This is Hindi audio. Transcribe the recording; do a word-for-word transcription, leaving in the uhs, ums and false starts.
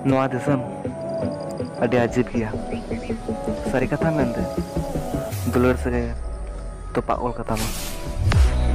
नवा दिसम अड़ी अजीब गया सारी कथा मेनते दुलर से तो पागल कथा मा